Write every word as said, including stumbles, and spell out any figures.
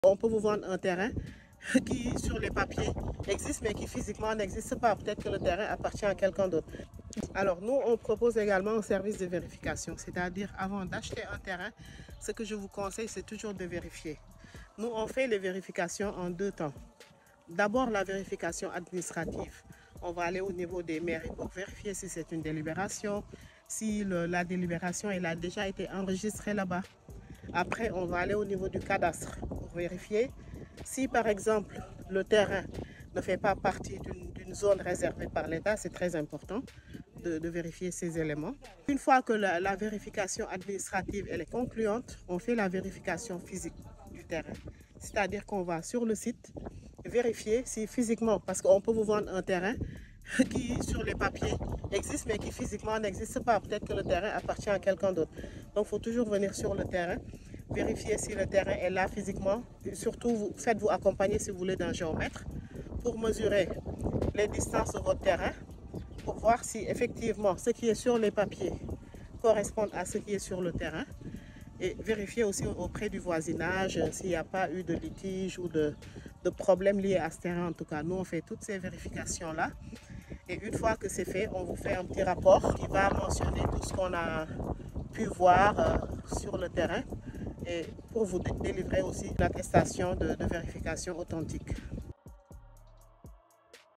On peut vous vendre un terrain qui, sur les papiers, existe, mais qui physiquement n'existe pas. Peut-être que le terrain appartient à quelqu'un d'autre. Alors, nous, on propose également un service de vérification. C'est-à-dire, avant d'acheter un terrain, ce que je vous conseille, c'est toujours de vérifier. Nous, on fait les vérifications en deux temps. D'abord, la vérification administrative. On va aller au niveau des mairies pour vérifier si c'est une délibération, si le, la délibération elle a déjà été enregistrée là-bas. Après, on va aller au niveau du cadastre pour vérifier si, par exemple, le terrain ne fait pas partie d'une zone réservée par l'État. C'est très important de, de vérifier ces éléments. Une fois que la, la vérification administrative elle est concluante, on fait la vérification physique du terrain. C'est-à-dire qu'on va sur le site vérifier si physiquement, parce qu'on peut vous vendre un terrain qui, sur les papiers, existe, mais qui physiquement n'existe pas. Peut-être que le terrain appartient à quelqu'un d'autre. Donc, il faut toujours venir sur le terrain, vérifier si le terrain est là physiquement. Surtout, faites-vous accompagner, si vous voulez, d'un géomètre pour mesurer les distances de votre terrain, pour voir si effectivement ce qui est sur les papiers correspond à ce qui est sur le terrain. Et vérifier aussi auprès du voisinage s'il n'y a pas eu de litige ou de, de problèmes liés à ce terrain. En tout cas, nous, on fait toutes ces vérifications-là. Et une fois que c'est fait, on vous fait un petit rapport qui va mentionner tout ce qu'on a pu voir euh, sur le terrain et pour vous délivrer aussi l'attestation de, de vérification authentique.